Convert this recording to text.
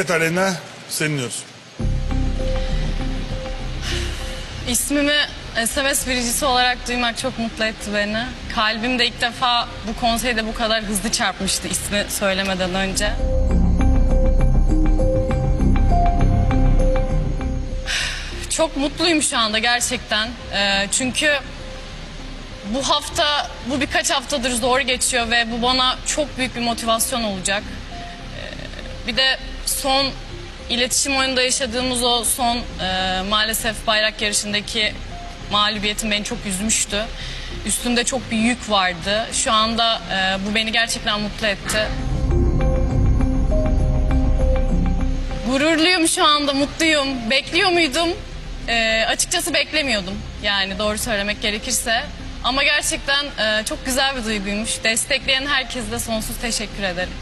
Evet Aleyna, seni dinliyoruz. İsmimi SMS biricisi olarak duymak çok mutlu etti beni. Kalbim de ilk defa bu konseyde bu kadar hızlı çarpmıştı ismi söylemeden önce. Çok mutluyum şu anda gerçekten. Çünkü bu birkaç haftadır zor geçiyor ve bu bana çok büyük bir motivasyon olacak. Bir de son iletişim oyununda yaşadığımız o son maalesef bayrak yarışındaki mağlubiyetim beni çok üzmüştü. Üstünde çok bir yük vardı. Şu anda bu beni gerçekten mutlu etti. Gururluyum şu anda, mutluyum. Bekliyor muydum? Açıkçası beklemiyordum. Yani doğru söylemek gerekirse. Ama gerçekten çok güzel bir duyguymuş. Destekleyen herkese de sonsuz teşekkür ederim.